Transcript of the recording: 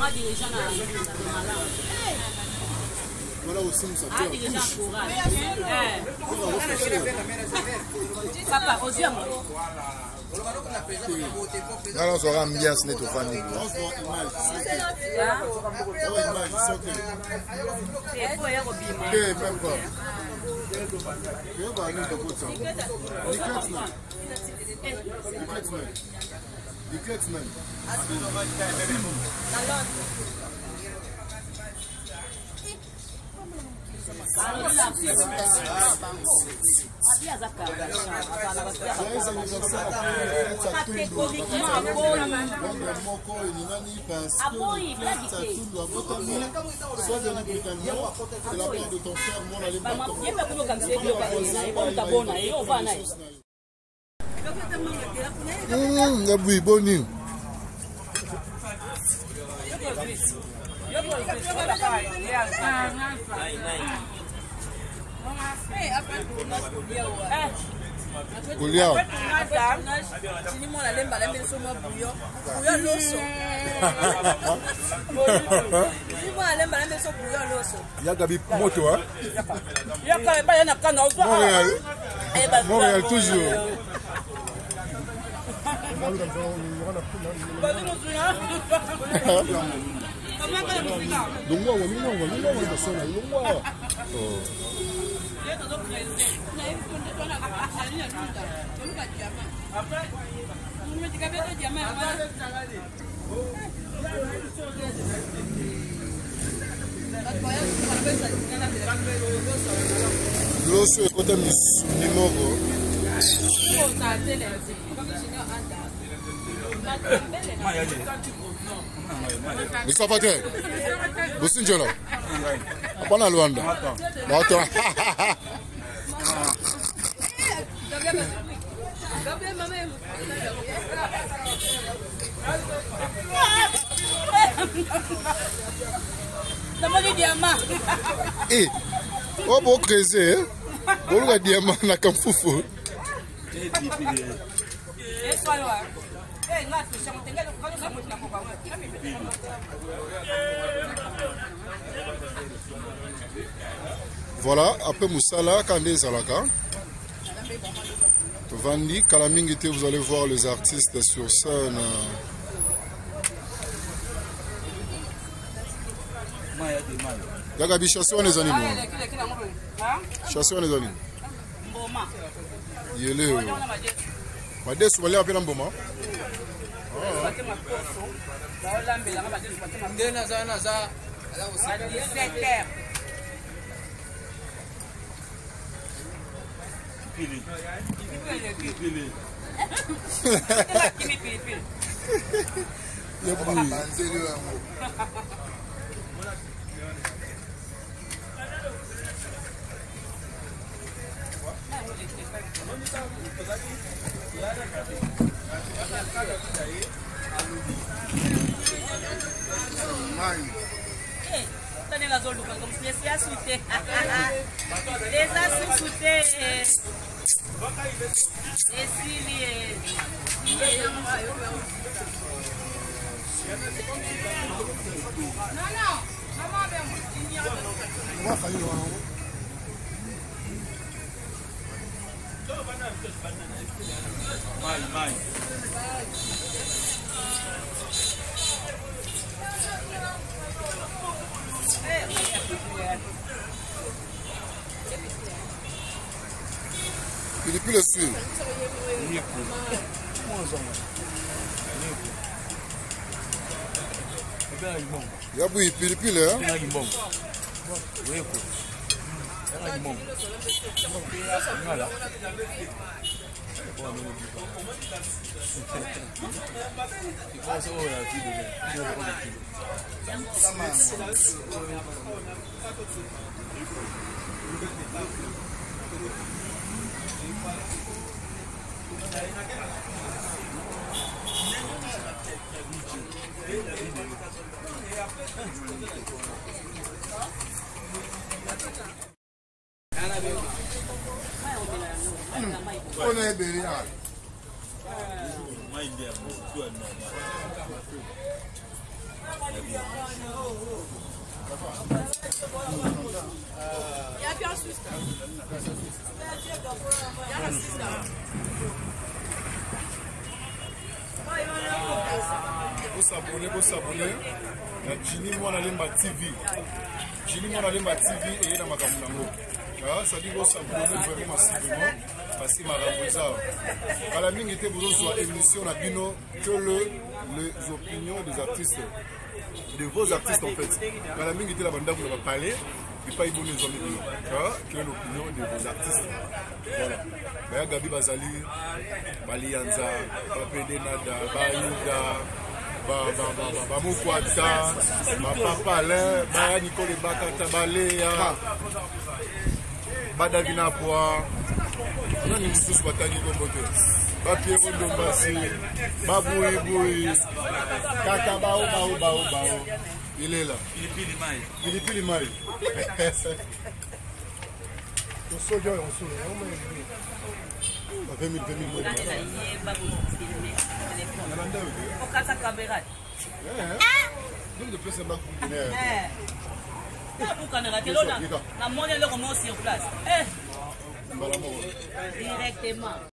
Voilà aussi, ça fait papa, aux yeux. Alors, on sera ambiance net au fan. Montréal toujours. L'osso est côté Mimogo. Mustapha, Businjolo. Apana Luanda. Bato. Eh, o bo creuser, bo le diamant na kamfufu. Voilà, après Moussala, Kandé Salaka. Vandi, Kalamingité, vous allez voir les artistes sur scène. Yagabi, chasseur les animaux. Chasseur les animaux. Yélé. Madès, vous allez appeler un bon moment. Il est plus le suivre. Il y a plus pile hein. On est bien. Vous s'abonner. Jini Mwana Lemba TV. Jini Mwana Lemba TV et dans ma caméra. Ça dit que vous s'abonner vraiment massivement parce que ma ramboza. À la ligne était besoin sur émission la bino que les opinions des artistes, de vos artistes en fait. À la ligne était la bande vous va parler. Et pas y bonne les amis que l'opinion de vos artistes. Voilà. Mais Gabi Bazali, Balianza, Papede Nada, Bayuda, Bamukwata, Papa Alain, Baya Nicole Bakata Balea, Badavina Poa, on a une sous bataille comme côté. Papier Rondombasi, Baboui, Kaka Bao. Il est là. Philippe Maï. On saute. 20 000. Directement.